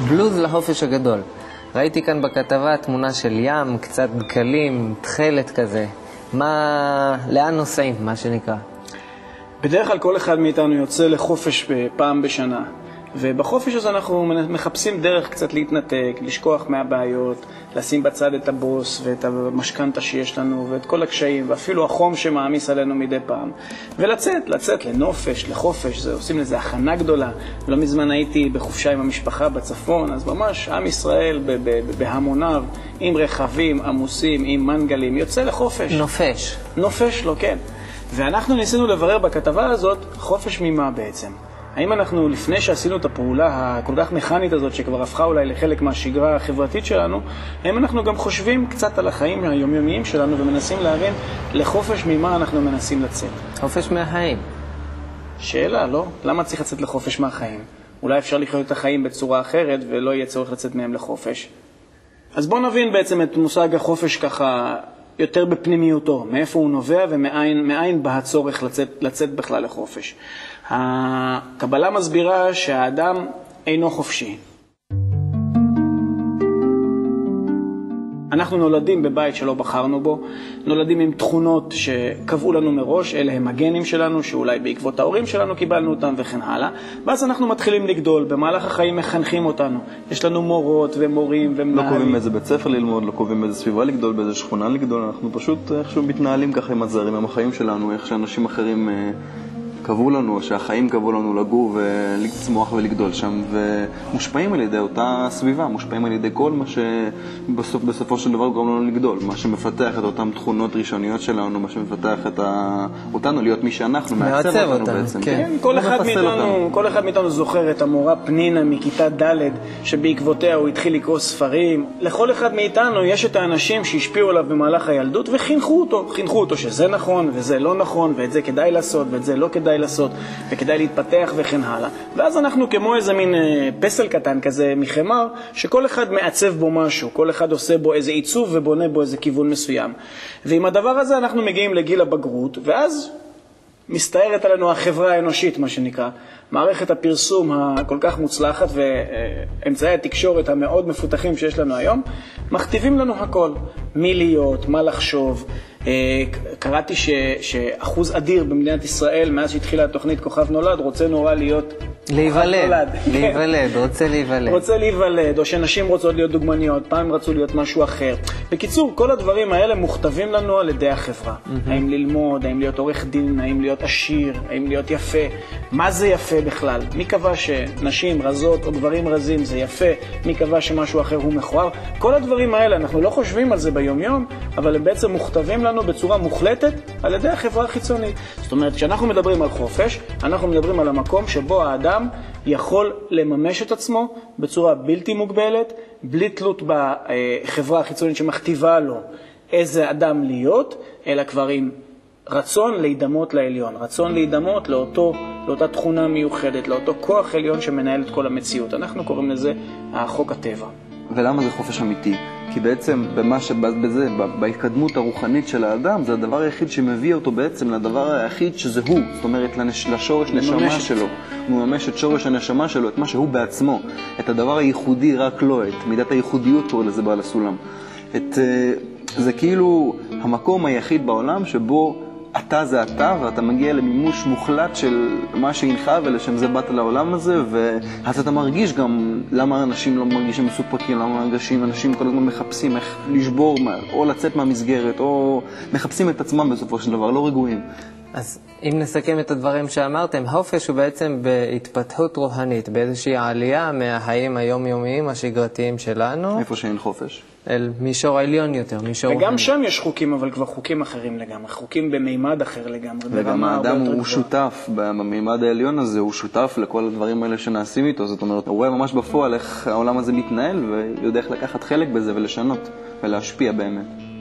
בלוז לחופש הגדול. ראיתי כאן בכתבה תמונה של ים, קצת דקלים, תחלת כזה. לאן נוסעים, מה שנקרא? בדרך כלל כל אחד מאיתנו יוצא לחופש פעם בשנה. ובחופש הזה אנחנו מחפשים דרך קצת להתנתק, לשכוח מהבעיות, לשים בצד את הבוס ואת המשכנתה שיש לנו ואת כל הקשיים ואפילו החום שמעמיס עלינו מדי פעם. ולצאת לנופש, לחופש, עושים לזה הכנה גדולה. לא מזמן הייתי בחופשה עם המשפחה בצפון, אז ממש עם ישראל בהמוניו, עם רכבים עמוסים, עם מנגלים, יוצא לחופש. נופש לו, כן. ואנחנו ניסינו לברר בכתבה הזאת חופש ממה בעצם. האם אנחנו, לפני שעשינו את הפעולה הכל כך מכנית הזאת, שכבר הפכה אולי לחלק מהשגרה החברתית שלנו, האם אנחנו גם חושבים קצת על החיים היומיומיים שלנו ומנסים להבין לחופש ממה אנחנו מנסים לצאת? חופש מהחיים. שאלה, לא? למה צריך לצאת לחופש מהחיים? אולי אפשר לחיות את החיים בצורה אחרת ולא יהיה צורך לצאת מהם לחופש. אז בואו נבין בעצם את מושג החופש ככה יותר בפנימיותו, מאיפה הוא נובע ומאין בה הצורך לצאת בכלל לחופש. הקבלה מסבירה שהאדם אינו חופשי. אנחנו נולדים בבית שלא בחרנו בו, נולדים עם תכונות שקבעו לנו מראש, אלה הם הגנים שלנו, שאולי בעקבות ההורים שלנו קיבלנו אותם וכן הלאה, ואז אנחנו מתחילים לגדול, במהלך החיים מחנכים אותנו, יש לנו מורות ומורים ומנהלים. לא קובעים איזה בית ספר ללמוד, לא קובעים איזה סביבה לגדול, באיזה שכונה לגדול, אנחנו פשוט איכשהו מתנהלים ככה עם הזרים, עם החיים שלנו, איך שאנשים אחרים קבעו לנו, שהחיים קבעו לנו לגור ולצמוח ולגדול שם, ומושפעים על ידי אותה סביבה, מושפעים על ידי כל מה שבסופו של דבר גורם לנו לגדול, מה שמפתח את אותן תכונות ראשוניות שלנו, מה שמפתח אותנו להיות מי שאנחנו, מעצב אותנו בעצם. כן, כל אחד מאיתנו זוכר את המורה פנינה מכיתה ד' שבעקבותיה הוא התחיל לקרוא ספרים. לכל אחד מאיתנו יש את האנשים שהשפיעו עליו במהלך הילדות וחינכו אותו שזה נכון וזה לא נכון, ואת זה כדאי לעשות ואת זה לא כדאי לעשות, וכדאי להתפתח וכן הלאה. ואז אנחנו כמו איזה מין פסל קטן כזה מחמר, שכל אחד מעצב בו משהו, כל אחד עושה בו איזה עיצוב ובונה בו איזה כיוון מסוים. ועם הדבר הזה אנחנו מגיעים לגיל הבגרות, ואז מסתערת עלינו החברה האנושית, מה שנקרא. מערכת הפרסום הכל כך מוצלחת ואמצעי התקשורת המאוד מפותחים שיש לנו היום, מכתיבים לנו הכל. מי להיות, מה לחשוב. קראתי שאחוז אדיר במדינת ישראל, מאז שהתחילה התוכנית כוכב נולד, רוצה נורא להיות רוצה להיוולד, או שנשים רוצות להיות דוגמניות, פעם רצו להיות משהו אחר. בקיצור, כל הדברים האלה מוכתבים לנו על ידי החברה. האם ללמוד, האם להיות עורך דין, האם להיות עשיר, האם להיות יפה. מה זה יפה בכלל? מי קבע שנשים רזות או גברים רזים זה יפה? מי קבע שמשהו אחר הוא מכוער? כל הדברים האלה, אנחנו לא חושבים על זה ביום-יום, אבל הם בעצם מוכתבים לנו בצורה מוחלטת על ידי החברה החיצונית. זאת אומרת, כשאנחנו מדברים על חופש, אנחנו מדברים על המקום שבו האדם יכול לממש את עצמו בצורה בלתי מוגבלת, בלי תלות בחברה החיצונית שמכתיבה לו איזה אדם להיות, אלא כבר עם רצון להידמות לעליון, רצון להידמות לאותה תכונה מיוחדת, לאותו כוח עליון שמנהל את כל המציאות. אנחנו קוראים לזה חוק הטבע. ולמה זה חופש אמיתי? כי בעצם בהתקדמות הרוחנית של האדם, זה הדבר היחיד שמביא אותו בעצם לדבר היחיד שזה הוא, זאת אומרת לשורש נשמה שלו. הוא ממש את שורש הנשמה שלו, את מה שהוא בעצמו, את הדבר הייחודי רק לו, את מידת הייחודיות קורא לזה בעל הסולם. זה כאילו המקום היחיד בעולם שבו אתה זה אתה, ואתה מגיע למימוש מוחלט של מה שהנחה ולשם זה באת לעולם הזה, ואז אתה מרגיש גם למה אנשים לא מרגישים מסופקים, למה אנשים כל הזמן מחפשים איך לשבור או לצאת מהמסגרת, או מחפשים את עצמם בסופו של דבר, לא רגועים. אז אם נסכם את הדברים שאמרתם, החופש הוא בעצם בהתפתחות רוחנית, באיזושהי עלייה מהחיים היומיומיים השגרתיים שלנו. איפה שאין חופש? אל מישור העליון יותר, מישור וגם רוחני. שם יש חוקים, אבל כבר חוקים אחרים לגמרי, חוקים במימד אחר לגמרי. וגם האדם הוא שותף, במימד העליון הזה הוא שותף לכל הדברים האלה שנעשים איתו, זאת אומרת, הוא רואה ממש בפועל איך העולם הזה מתנהל, ויודע איך לקחת חלק בזה ולשנות ולהשפיע באמת.